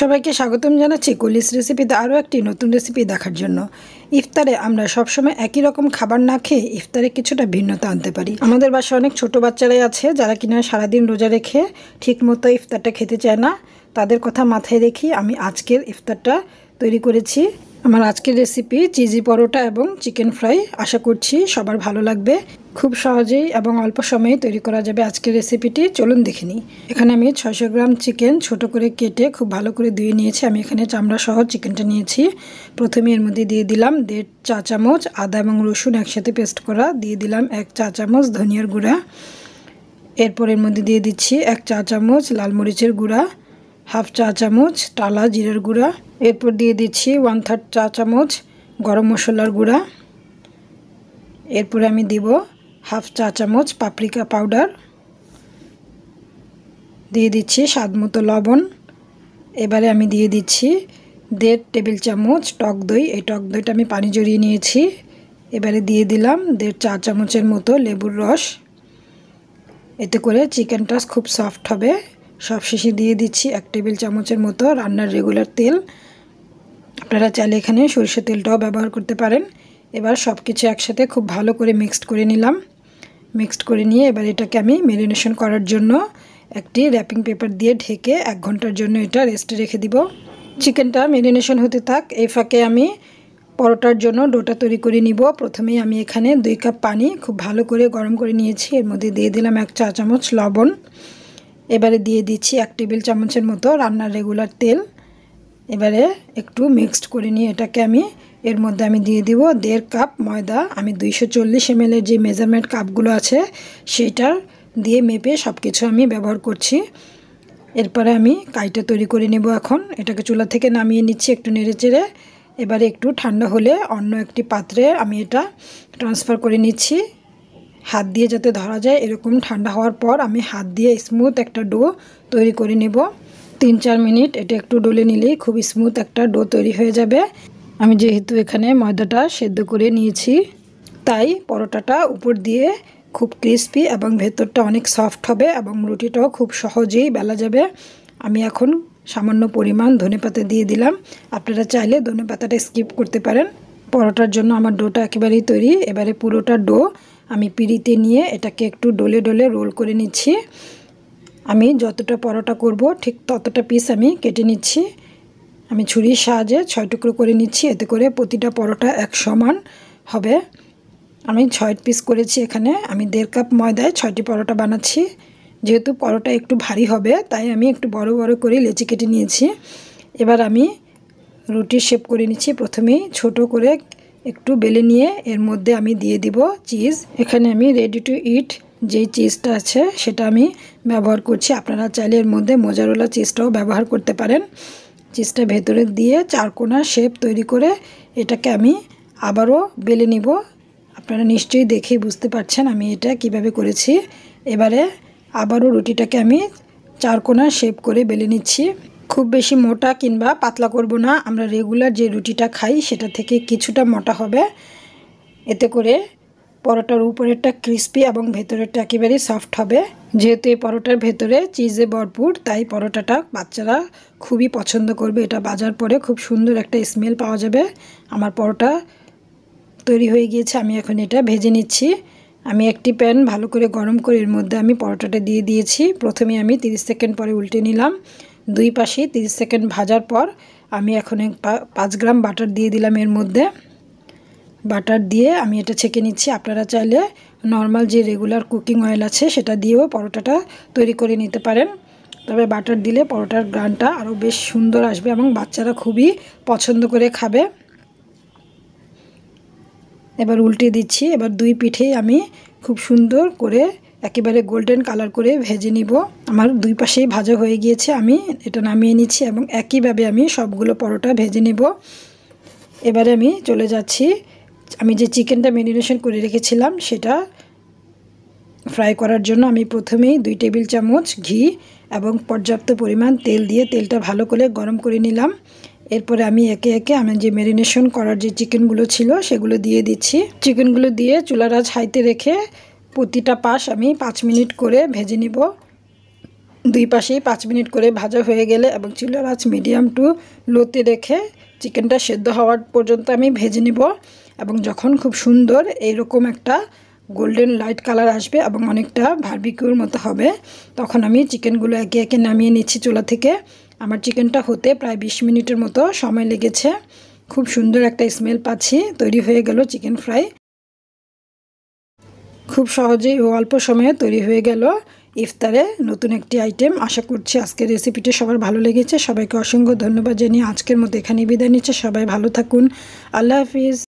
সবাইকে স্বাগতম জানাচ্ছি কুলিস রেসিপিতে আরও একটি নতুন রেসিপি দেখার জন্য। ইফতারে আমরা সবসময় একই রকম খাবার না খেয়ে ইফতারে কিছুটা ভিন্নতা আনতে পারি। আমাদের বাসায় অনেক ছোট বাচ্চারাই আছে যারা কিনা সারাদিন রোজা রেখে ঠিকমতো ইফতারটা খেতে চায় না। তাদের কথা মাথায় রেখে আমি আজকের ইফতারটা তৈরি করেছি। আমার আজকের রেসিপি চিজি পরোটা এবং চিকেন ফ্রাই। আশা করছি সবার ভালো লাগবে। খুব সহজেই এবং অল্প সময়ে তৈরি করা যাবে আজকের রেসিপিটি। চলুন দেখে নিই। এখানে আমি 600 গ্রাম চিকেন ছোট করে কেটে খুব ভালো করে ধুয়ে নিয়েছি। আমি এখানে চামড়া সহ চিকেনটা নিয়েছি। প্রথমে এর মধ্যে দিয়ে দিলাম 1.5 চা চামচ আদা এবং রসুন একসাথে পেস্ট করা, দিয়ে দিলাম 1 চা চামচ ধনিয়ার গুঁড়া। এরপর এর মধ্যে দিয়ে দিচ্ছি 1 চা চামচ লাল মরিচের গুঁড়া, হাফ চা চামচ টালা জিরের গুঁড়া। এরপর দিয়ে দিচ্ছি 1/3 চা চামচ গরম মশলার গুঁড়া। এরপরে আমি দিব হাফ চা চামচ পাপরিকা পাউডার, দিয়ে দিচ্ছি স্বাদ মতো লবণ। এবারে আমি দিয়ে দিচ্ছি 1.5 টেবিল চামচ টক দই। এই টক দইটা আমি পানি জড়িয়ে নিয়েছি। এবারে দিয়ে দিলাম 1.5 চা চামচের মতো লেবুর রস। এতে করে চিকেনটা খুব সফট হবে। সবশেষে দিয়ে দিচ্ছি 1 টেবিল চামচের মতো রান্নার রেগুলার তেল। আপনারা চাইলে এখানে সরিষার তেলটাও ব্যবহার করতে পারেন। এবার সব কিছু একসাথে খুব ভালো করে মিক্সড করে নিলাম। মিক্সড করে নিয়ে এবার এটাকে আমি ম্যারিনেশন করার জন্য একটি র্যাপিং পেপার দিয়ে ঢেকে 1 ঘন্টার জন্য এটা রেস্টে রেখে দিব। চিকেনটা ম্যারিনেশন হতে থাক, এই ফাঁকে আমি পরোটার জন্য ডোটা তৈরি করে নিব। প্রথমেই আমি এখানে 2 কাপ পানি খুব ভালো করে গরম করে নিয়েছি। এর মধ্যে দিয়ে দিলাম 1 চা চামচ লবণ। এবারে দিয়ে দিচ্ছি 1 টেবিল চামচের মতো রান্নার রেগুলার তেল। এবারে একটু মিক্সড করে নিয়ে এটাকে আমি এর মধ্যে আমি দিয়ে দিব 1.5 কাপ ময়দা। আমি 240 ml যে মেজারমেন্ট কাপগুলো আছে সেইটার দিয়ে মেপে সব কিছু আমি ব্যবহার করছি। এরপরে আমি কাইটা তৈরি করে নেব। এখন এটাকে চুলা থেকে নামিয়ে নিচ্ছি একটু নেড়েচেড়ে। এবারে একটু ঠান্ডা হলে অন্য একটি পাত্রে আমি এটা ট্রান্সফার করে নিচ্ছি, হাত দিয়ে যাতে ধরা যায় এরকম। ঠান্ডা হওয়ার পর আমি হাত দিয়ে স্মুথ একটা ডো তৈরি করে নেব। 3-4 মিনিট এটা একটু ডলে নিলেই খুব স্মুথ একটা ডো তৈরি হয়ে যাবে। আমি যেহেতু এখানে ময়দাটা সেদ্ধ করে নিয়েছি তাই পরোটাটা উপর দিয়ে খুব ক্রিস্পি এবং ভেতরটা অনেক সফট হবে এবং রুটিটাও খুব সহজেই বেলা যাবে। আমি এখন সামান্য পরিমাণ ধনেপাতা দিয়ে দিলাম। আপনারা চাইলে ধনেপাতাটা স্কিপ করতে পারেন। পরোটার জন্য আমার ডোটা একেবারেই তৈরি। এবারে পুরোটা ডো আমি পিঁড়িতে নিয়ে এটাকে একটু ডলে ডলে রোল করে নিচ্ছি। আমি যতটা পরোটা করব ঠিক ততটা পিস আমি কেটে নিচ্ছি। আমি ছুরির সাহায্যে 6 টুকরো করে নিচ্ছি, এতে করে প্রতিটা পরোটা এক সমান হবে। আমি 6 পিস করেছি। এখানে আমি 1.5 কাপ ময়দায় 6টি পরোটা বানাচ্ছি। যেহেতু পরোটা একটু ভারী হবে তাই আমি একটু বড় বড় করে লেচি কেটে নিয়েছি। এবার আমি রুটির শেপ করে নিচ্ছি। প্রথমেই ছোট করে একটু বেলে নিয়ে এর মধ্যে আমি দিয়ে দিব চিজ। এখানে আমি রেডি টু ইট যেই চিজটা আছে সেটা আমি ব্যবহার করছি। আপনারা চাইলে এর মধ্যে মোজারেলা চিজটাও ব্যবহার করতে পারেন। চিজটা ভেতরে দিয়ে 4 কোণা শেপ তৈরি করে এটাকে আমি আবারও বেলে নিব। আপনারা নিশ্চয়ই দেখেই বুঝতে পারছেন আমি এটা কিভাবে করেছি। এবারে আবারও রুটিটাকে আমি 4 কোণা শেপ করে বেলে নিচ্ছি। খুব বেশি মোটা কিংবা পাতলা করব না, আমরা রেগুলার যে রুটিটা খাই সেটা থেকে কিছুটা মোটা হবে। এতে করে পরোটার উপরেরটা ক্রিস্পি এবং ভেতরেরটা একেবারেই সফট হবে। যেহেতু এই পরোটার ভেতরে চিজে ভরপুর তাই পরোটাটা বাচ্চারা খুবই পছন্দ করবে। এটা ভাজার পরে খুব সুন্দর একটা স্মেল পাওয়া যাবে। আমার পরোটা তৈরি হয়ে গিয়েছে, আমি এখন এটা ভেজে নিচ্ছি। আমি একটি প্যান ভালো করে গরম করে এর মধ্যে আমি পরোটাটা দিয়ে দিয়েছি। প্রথমে আমি 30 সেকেন্ড পরে উল্টে নিলাম। দুই পাশেই 30 সেকেন্ড ভাজার পর আমি এখন 5 গ্রাম বাটার দিয়ে দিলাম এর মধ্যে। বাটার দিয়ে আমি এটা ছেঁকে নিচ্ছি। আপনারা চাইলে নর্মাল যে রেগুলার কুকিং অয়েল আছে সেটা দিয়েও পরোটাটা তৈরি করে নিতে পারেন। তবে বাটার দিলে পরোটার গ্রানটা আরও বেশ সুন্দর আসবে এবং বাচ্চারা খুবই পছন্দ করে খাবে। এবার উল্টে দিচ্ছি। এবার দুই পিঠেই আমি খুব সুন্দর করে একেবারে গোল্ডেন কালার করে ভেজে নিব। আমার দুই পাশেই ভাজা হয়ে গিয়েছে, আমি এটা নামিয়ে নিচ্ছি এবং একইভাবে আমি সবগুলো পরোটা ভেজে নেব। এবারে আমি চলে যাচ্ছি আমি যে চিকেনটা ম্যারিনেশন করে রেখেছিলাম সেটা ফ্রাই করার জন্য। আমি প্রথমেই 2 টেবিল চামচ ঘি এবং পর্যাপ্ত পরিমাণ তেল দিয়ে তেলটা ভালো করে গরম করে নিলাম। এরপরে আমি একে একে আমি যে ম্যারিনেশন করার যে চিকেনগুলো ছিল সেগুলো দিয়ে দিচ্ছি। চিকেনগুলো দিয়ে চুলার আঁচ হাইতে রেখে প্রতিটা পাশ আমি 5 মিনিট করে ভেজে নিব। দুই পাশেই 5 মিনিট করে ভাজা হয়ে গেলে এবং চুলার আঁচ মিডিয়াম টু লোতে রেখে চিকেনটা সেদ্ধ হওয়ার পর্যন্ত আমি ভেজে নিব এবং যখন খুব সুন্দর এইরকম একটা গোল্ডেন লাইট কালার আসবে এবং অনেকটা বারবিকিউর মতো হবে তখন আমি চিকেনগুলো একে একে নামিয়ে নিচ্ছি চুলা থেকে। আমার চিকেনটা হতে প্রায় 20 মিনিটের মতো সময় লেগেছে। খুব সুন্দর একটা স্মেল পাচ্ছি। তৈরি হয়ে গেল চিকেন ফ্রাই। খুব সহজেই ও অল্প সময়ে তৈরি হয়ে গেল ইফতারে নতুন একটি আইটেম। আশা করছি আজকের রেসিপিটি সবার ভালো লেগেছে। সবাইকে অসংখ্য ধন্যবাদ জানিয়ে আজকের মতো এখানেই বিদায় নিচ্ছে। সবাই ভালো থাকুন। আল্লাহ হাফিজ।